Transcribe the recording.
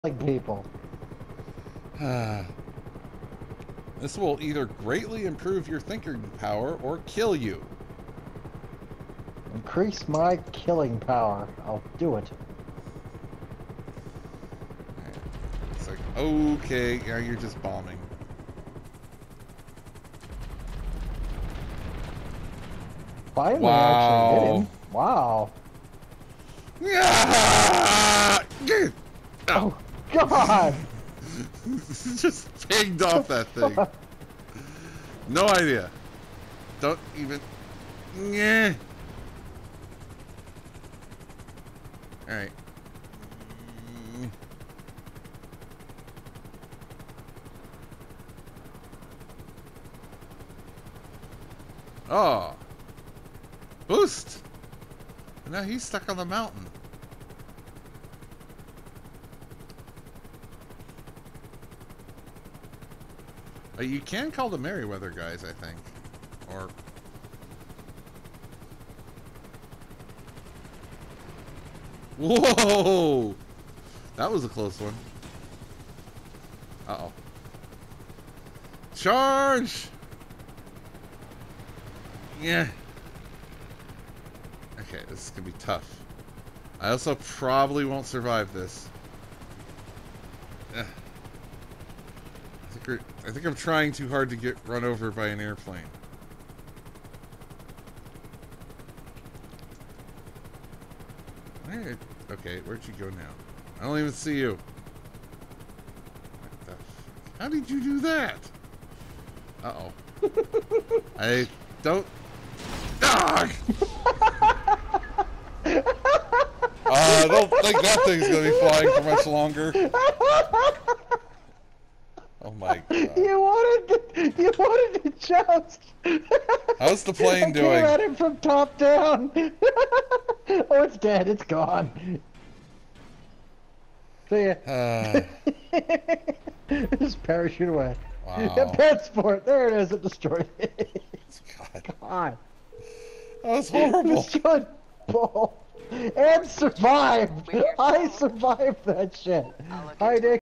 like people. This will either greatly improve your thinking power or kill you. Increase my killing power. I'll do it. It's like, okay, now you're just bombing. Finally, Wow. actually hit him. Wow. Oh, God! Just pinged off that thing. No idea. Don't even. Yeah. All right. Oh. Boost. And now he's stuck on the mountain. You can call the Merryweather guys, I think. Or... Whoa! That was a close one. Uh-oh. Charge! Yeah. Okay, this is gonna be tough. I also probably won't survive this. I think I'm trying too hard to get run over by an airplane. Okay, where'd you go now? I don't even see you. What the How did you do that? Uh-oh. I don't... Dog! I don't think that thing's gonna be flying for much longer. Oh my God. You wanted to joust. How's the plane doing? I came at him from top down. Oh, it's dead. It's gone. See ya. Just parachute away. Wow. Pet sport. There it is. It destroyed it. God. God. That was horrible. Destroyed both. And survived. I survived that shit. Hi, Dick.